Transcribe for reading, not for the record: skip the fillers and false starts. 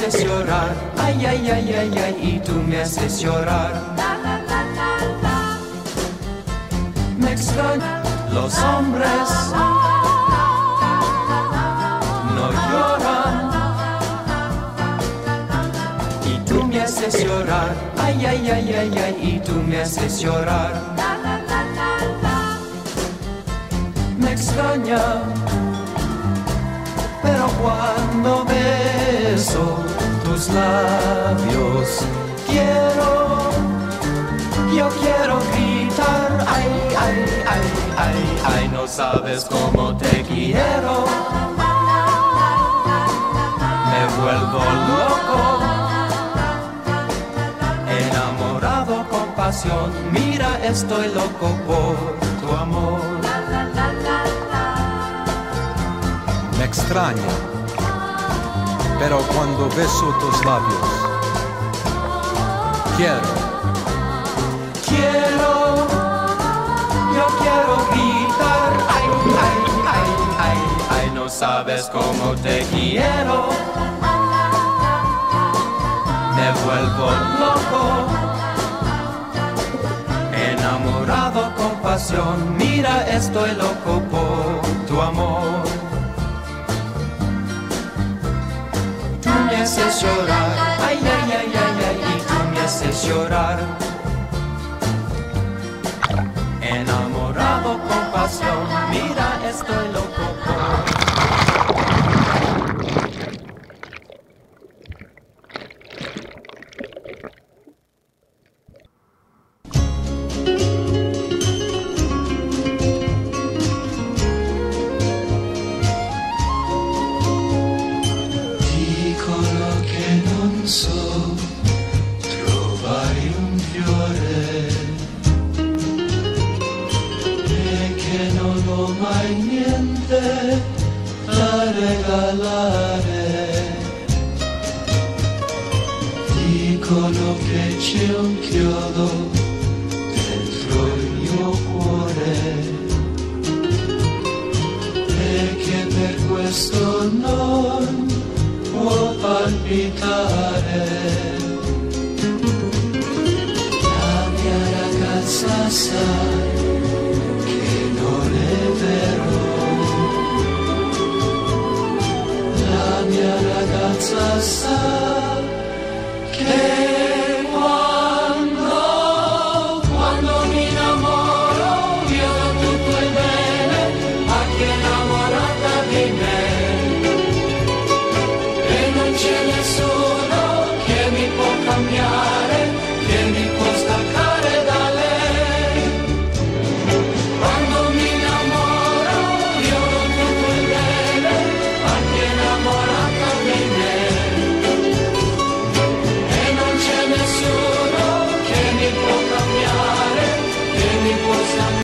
haces llorar, ay, ay, ay, ay, ay, y tú me haces llorar. Me extrañan los hombres, no lloran, y tú me haces llorar, ay, ay, ay, ay, ay, y tú me haces llorar. Me extraña, pero cuando beso tus labios, yo quiero gritar, ay, ay, ay, ay, ay, no sabes cómo te quiero. Me vuelvo loco, enamorado con pasión, mira, estoy loco por tu amor. Me extraña, pero cuando beso tus labios, yo quiero gritar, ay, ay, ay, ay, ay, no sabes cómo te quiero. Me vuelvo loco, enamorado con pasión, mira, estoy loco por tu amor. Tú me haces llorar, ay, ay, ay, ay, ay, y tú me haces llorar. Enamorado con pasión, mira, estoy loco por... Dicono che c'è un chiodo dentro il mio cuore e che per questo non può palpitare.